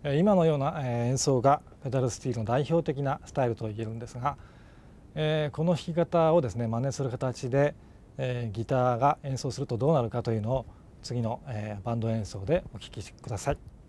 今のような演奏がペダルスティールの代表的なスタイルと言えるんですが、この弾き方をですね真似する形でギターが演奏するとどうなるかというのを次のバンド演奏でお聴きください。